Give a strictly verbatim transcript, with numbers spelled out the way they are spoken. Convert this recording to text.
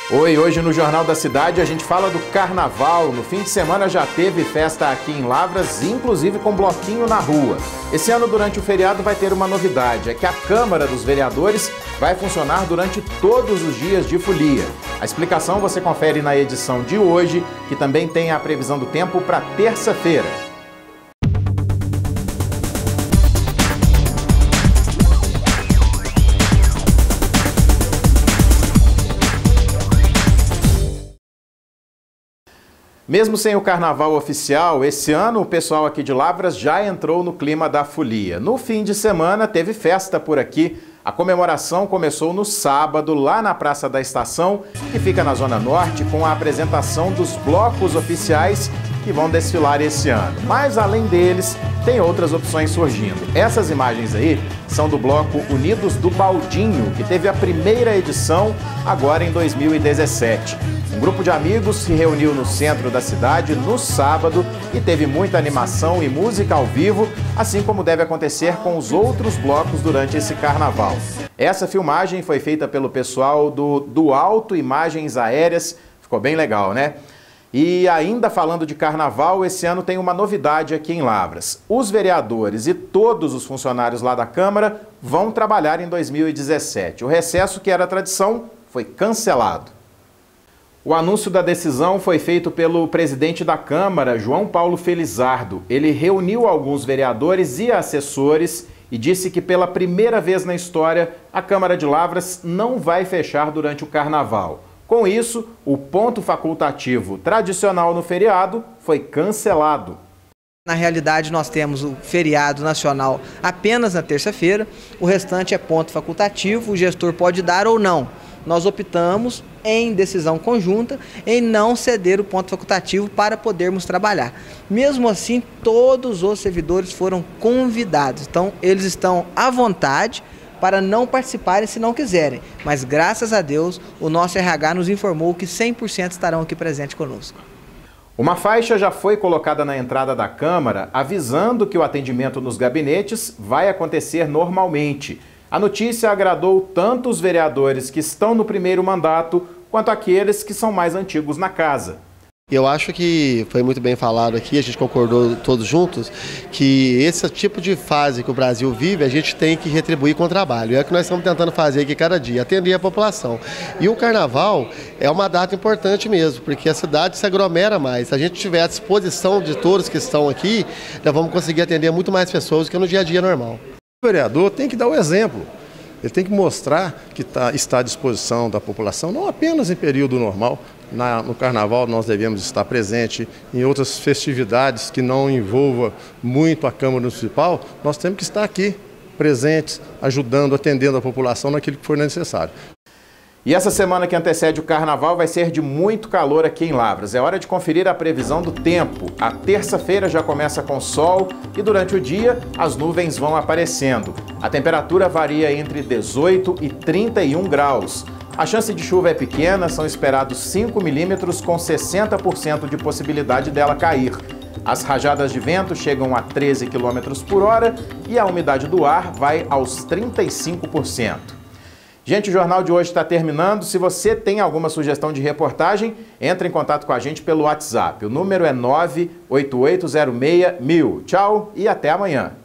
Oi, hoje no Jornal da Cidade a gente fala do Carnaval. No fim de semana já teve festa aqui em Lavras, inclusive com bloquinho na rua. Esse ano, durante o feriado, vai ter uma novidade, é que a Câmara dos Vereadores vai funcionar durante todos os dias de folia. A explicação você confere na edição de hoje, que também tem a previsão do tempo para terça-feira. Mesmo sem o carnaval oficial, esse ano o pessoal aqui de Lavras já entrou no clima da folia. No fim de semana teve festa por aqui. A comemoração começou no sábado, lá na Praça da Estação, que fica na Zona Norte, com a apresentação dos blocos oficiais que vão desfilar esse ano. Mas, além deles, tem outras opções surgindo. Essas imagens aí são do bloco Unidos do Baldinho, que teve a primeira edição agora em dois mil e dezessete. Um grupo de amigos se reuniu no centro da cidade no sábado e teve muita animação e música ao vivo, assim como deve acontecer com os outros blocos durante esse carnaval. Essa filmagem foi feita pelo pessoal do, do Alto Imagens Aéreas, ficou bem legal, né? E ainda falando de carnaval, esse ano tem uma novidade aqui em Lavras. Os vereadores e todos os funcionários lá da Câmara vão trabalhar em dois mil e dezessete. O recesso, que era tradição, foi cancelado. O anúncio da decisão foi feito pelo presidente da Câmara, João Paulo Felizardo. Ele reuniu alguns vereadores e assessores e disse que pela primeira vez na história a Câmara de Lavras não vai fechar durante o carnaval. Com isso, o ponto facultativo tradicional no feriado foi cancelado. Na realidade, nós temos o feriado nacional apenas na terça-feira, o restante é ponto facultativo, o gestor pode dar ou não. Nós optamos, em decisão conjunta, em não ceder o ponto facultativo para podermos trabalhar. Mesmo assim, todos os servidores foram convidados, então eles estão à vontade para não participarem se não quiserem. Mas, graças a Deus, o nosso R H nos informou que cem por cento estarão aqui presentes conosco. Uma faixa já foi colocada na entrada da Câmara, avisando que o atendimento nos gabinetes vai acontecer normalmente. A notícia agradou tanto os vereadores que estão no primeiro mandato, quanto aqueles que são mais antigos na casa. Eu acho que foi muito bem falado aqui, a gente concordou todos juntos, que esse tipo de fase que o Brasil vive, a gente tem que retribuir com o trabalho. É o que nós estamos tentando fazer aqui cada dia, atender a população. E o Carnaval é uma data importante mesmo, porque a cidade se aglomera mais. Se a gente tiver à disposição de todos que estão aqui, nós vamos conseguir atender muito mais pessoas do que no dia a dia normal. O vereador tem que dar o exemplo. Ele tem que mostrar que tá, está à disposição da população, não apenas em período normal. Na, no Carnaval nós devemos estar presentes, em outras festividades que não envolvam muito a Câmara Municipal, nós temos que estar aqui, presentes, ajudando, atendendo a população naquilo que for necessário. E essa semana que antecede o Carnaval vai ser de muito calor aqui em Lavras. É hora de conferir a previsão do tempo. A terça-feira já começa com sol e durante o dia as nuvens vão aparecendo. A temperatura varia entre dezoito e trinta e um graus. A chance de chuva é pequena, são esperados cinco milímetros com sessenta por cento de possibilidade dela cair. As rajadas de vento chegam a treze quilômetros por hora e a umidade do ar vai aos trinta e cinco por cento. Gente, o Jornal de hoje está terminando. Se você tem alguma sugestão de reportagem, entre em contato com a gente pelo WhatsApp. O número é nove oito oito zero seis mil. Tchau e até amanhã.